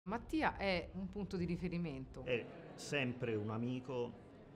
Mattia è un punto di riferimento. È sempre un amico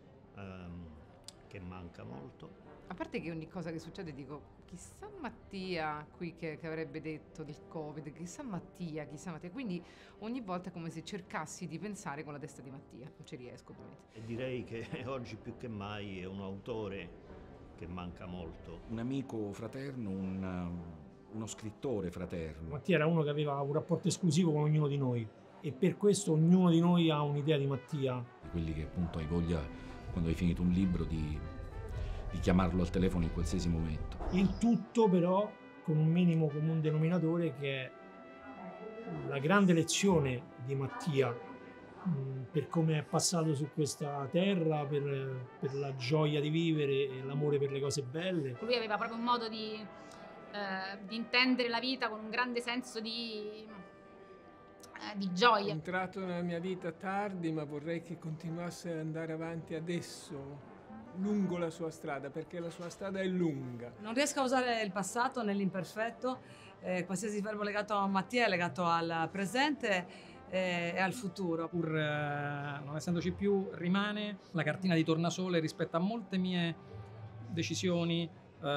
che manca molto. A parte che ogni cosa che succede dico, chissà Mattia qui che avrebbe detto del Covid, chissà Mattia, chissà Mattia. Quindi ogni volta è come se cercassi di pensare con la testa di Mattia. Non ci riesco ovviamente. E direi che oggi più che mai è un autore che manca molto. Un amico fraterno, uno scrittore fraterno. Mattia era uno che aveva un rapporto esclusivo con ognuno di noi e per questo ognuno di noi ha un'idea di Mattia. Di quelli che appunto hai voglia, quando hai finito un libro, di chiamarlo al telefono in qualsiasi momento. Il tutto però con un minimo comune denominatore che è la grande lezione di Mattia per come è passato su questa terra, per la gioia di vivere e l'amore per le cose belle. Lui aveva proprio un modo di intendere la vita con un grande senso di gioia. È entrato nella mia vita tardi, ma vorrei che continuasse ad andare avanti adesso, lungo la sua strada, perché la sua strada è lunga. Non riesco a usare il passato nell'imperfetto, qualsiasi verbo legato a Mattia è legato al presente e al futuro. Pur non essendoci più, rimane la cartina di tornasole rispetto a molte mie decisioni,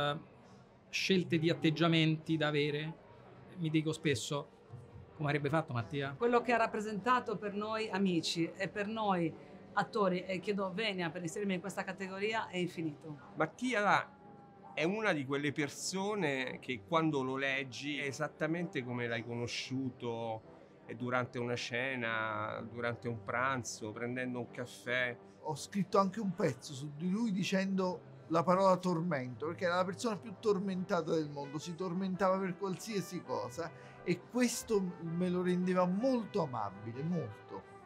scelte di atteggiamenti da avere. Mi dico spesso, come avrebbe fatto Mattia? Quello che ha rappresentato per noi amici e per noi attori, e chiedo venia per inserirmi in questa categoria, è infinito. Mattia è una di quelle persone che quando lo leggi è esattamente come l'hai conosciuto durante una cena, durante un pranzo, prendendo un caffè. Ho scritto anche un pezzo su di lui dicendo la parola tormento, perché era la persona più tormentata del mondo, si tormentava per qualsiasi cosa e questo me lo rendeva molto amabile, molto.